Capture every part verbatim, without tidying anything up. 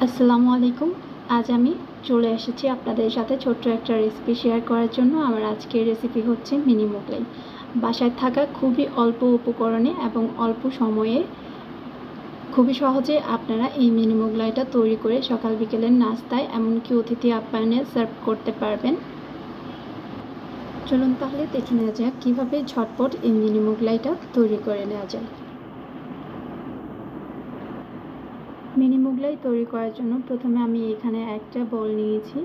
আসসালামু আলাইকুম। আজ আমি চলে এসেছি আপনাদের সাথে ছোট্ট একটা রেসিপি শেয়ার করার জন্য। আমার আজকের রেসিপি হচ্ছে মিনি মোগলাই। বাসায় থাকা খুবই অল্প উপকরণে এবং অল্প সময়ে খুবই সহজে আপনারা এই মিনি মোগলাইটা তৈরি করে সকাল বিকেলের নাস্তায় এমনকি অতিথি আপ্যায়নে সার্ভ করতে পারবেন। চলুন তাহলে দেখে নেওয়া যাক কীভাবে ঝটপট এই মিনি মোগলাইটা তৈরি করে নেওয়া যায়। মিনি মোগলাই তৈরি করার জন্য প্রথমে আমি এখানে একটা বল নিয়েছি।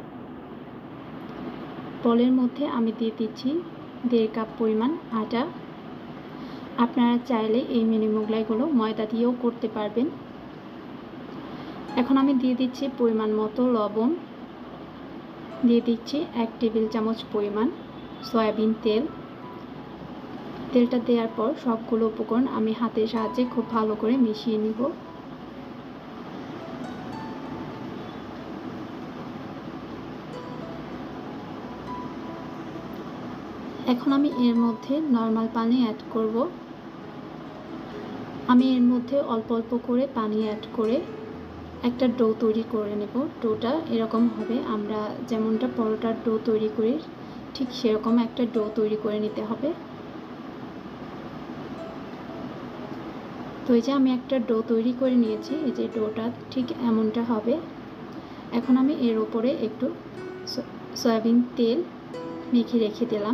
বলের মধ্যে আমি দিয়ে দিচ্ছি দেড় কাপ পরিমাণ আটা। আপনারা চাইলে এই মিনি মোগলাইগুলো ময়দা দিয়েও করতে পারবেন। এখন আমি দিয়ে দিচ্ছি পরিমাণ মতো লবণ, দিয়ে দিচ্ছি এক টেবিল চামচ পরিমাণ সয়াবিন তেল। তেলটা দেওয়ার পর সবগুলো উপকরণ আমি হাতের সাহায্যে খুব ভালো করে মিশিয়ে নিব। এখন আমি এর মধ্যে নর্মাল পানি অ্যাড করব। আমি এর মধ্যে অল্প অল্প করে পানি অ্যাড করে একটা ডো তৈরি করে নেব। ডোটা এরকম হবে, আমরা যেমনটা পরোটার ডো তৈরি করি ঠিক সেরকম একটা ডো তৈরি করে নিতে হবে। তো এই যে আমি একটা ডো তৈরি করে নিয়েছি, এই যে ডোটা ঠিক এমনটা হবে। এখন আমি এর উপরে একটু সয়াবিন তেল মেখে রেখে দিলাম।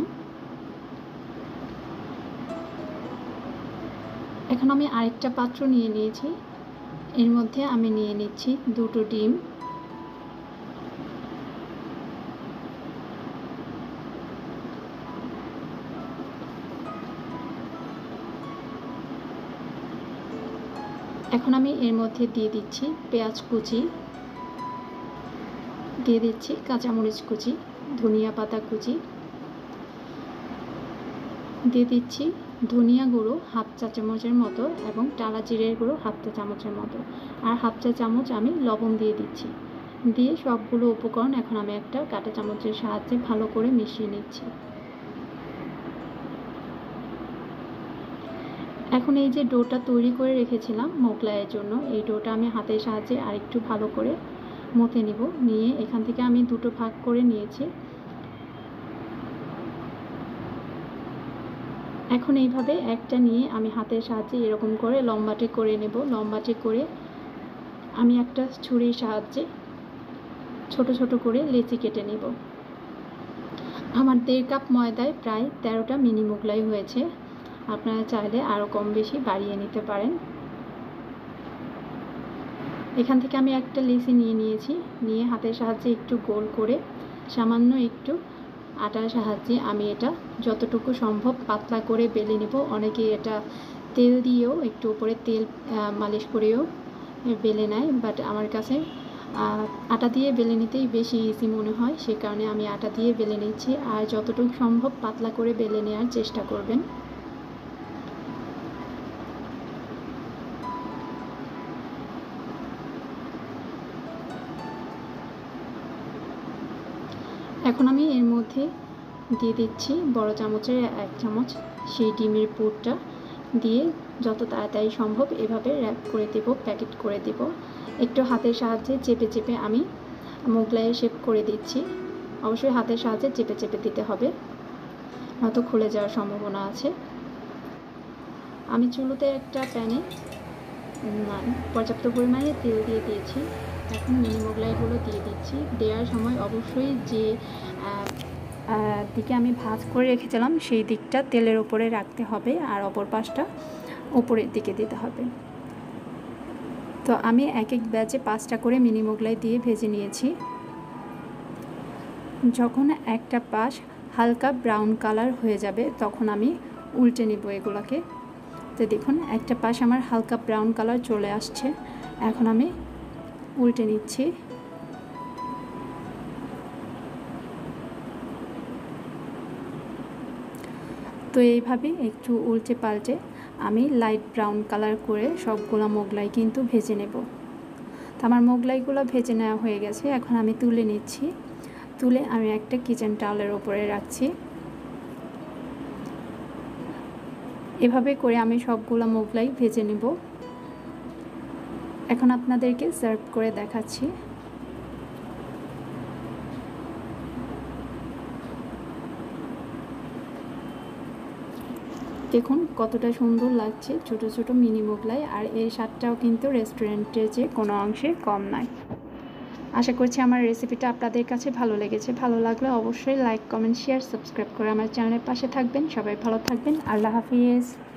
এখন আমি আরেকটা পাত্র নিয়ে নিয়েছি, এর মধ্যে আমি নিয়ে নিচ্ছি দুটো ডিম। এখন আমি এর মধ্যে দিয়ে দিচ্ছি পেঁয়াজ কুচি, দিয়ে দিচ্ছি কাঁচামরিচ কুচি, ধনিয়া পাতা কুচি, দিয়ে দিচ্ছি ধনিয়া গুঁড়ো হাফ চা চামচের মতো এবং টালা জিরের গুঁড়ো হাফ চা চামচের মতো, আর হাফ চা চামচ আমি লবণ দিয়ে দিচ্ছি। দিয়ে সবগুলো উপকরণ এখন আমি একটা কাঁটা চামচের সাহায্যে ভালো করে মিশিয়ে নিচ্ছি। এখন এই যে ডোটা তৈরি করে রেখেছিলাম মোগলাইয়ের জন্য, এই ডোটা আমি হাতের সাহায্যে আরেকটু ভালো করে মথে নিব। নিয়ে এখান থেকে আমি দুটো ভাগ করে নিয়েছি। এখন এইভাবে একটা নিয়ে আমি হাতের সাহায্যে এরকম করে লম্বাটে করে নেব। লম্বাটে করে আমি একটা ছুরির সাহায্যে ছোট ছোট করে লেচি কেটে নেব। আমার দেড় কাপ ময়দায় প্রায় তেরোটা মিনি মোগলাই হয়েছে। আপনারা চাইলে আরও কম বেশি বাড়িয়ে নিতে পারেন। এখান থেকে আমি একটা লেচি নিয়ে নিয়েছি, নিয়ে হাতের সাহায্যে একটু গোল করে সামান্য একটু আটার সাহায্যে আমি এটা যতটুকু সম্ভব পাতলা করে বেলে নেব। অনেকে এটা তেল দিয়েও একটু উপরে তেল মালিশ করেও বেলে নেয়, বাট আমার কাছে আটা দিয়ে বেলে নিতেই বেশি ইজি মনে হয়, সে কারণে আমি আটা দিয়ে বেলে নিচ্ছি। আর যতটুকু সম্ভব পাতলা করে বেলে নেওয়ার চেষ্টা করবেন। এখন আমি এর মধ্যে দিয়ে দিচ্ছি বড় চামচের এক চামচ সেই ডিমের পুরটা, দিয়ে যত তাড়াতাড়ি সম্ভব এভাবে র্যাপ করে দেব, প্যাকেট করে দেব। একটু হাতের সাহায্যে চেপে চেপে আমি মোগলাইয়ের শেপ করে দিচ্ছি। অবশ্যই হাতের সাহায্যে চেপে চেপে দিতে হবে, নয়তো খুলে যাওয়ার সম্ভাবনা আছে। আমি চুলোতে একটা প্যানে পর্যাপ্ত পরিমাণে তেল দিয়ে দিয়েছি। এখন মিনি মোগলাইগুলো দিয়ে দিচ্ছি। দেওয়ার সময় অবশ্যই যে দিকে আমি ভাঁজ করে রেখেছিলাম সেই দিকটা তেলের উপরে রাখতে হবে, আর অপর পাশটা উপরের দিকে দিতে হবে। তো আমি এক এক ব্যাচে পাঁচটা করে মিনি মোগলাই দিয়ে ভেজে নিয়েছি। যখন একটা পাশ হালকা ব্রাউন কালার হয়ে যাবে তখন আমি উল্টে নিব এগুলোকে। তো দেখুন একটা পাশ আমার হালকা ব্রাউন কালার চলে আসছে, এখন আমি উল্টে নিচ্ছি। তো এইভাবে একটু উল্টে পাল্টে আমি লাইট ব্রাউন কালার করে সবগুলো মোগলাই কিন্তু ভেজে নেব। তো আমার মোগলাইগুলো ভেজে নেওয়া হয়ে গেছে, এখন আমি তুলে নিচ্ছি। তুলে আমি একটা কিচেন টাওয়ালের উপরে রাখছি। এভাবে করে আমি সবগুলো মোগলাই ভেজে নেব। এখন আপনাদেরকে সার্ভ করে দেখাচ্ছি। দেখুন কতটা সুন্দর লাগছে ছোট ছোট মিনি মোগলাই, আর এর স্বাদটাও কিন্তু রেস্টুরেন্টের চেয়ে কোনো অংশে কম নয়। আশা করছি আমার রেসিপিটা আপনাদের কাছে ভালো লেগেছে। ভালো লাগলে অবশ্যই লাইক, কমেন্ট, শেয়ার, সাবস্ক্রাইব করে আমার চ্যানেলের পাশে থাকবেন। সবাই ভালো থাকবেন। আল্লাহ হাফিজ।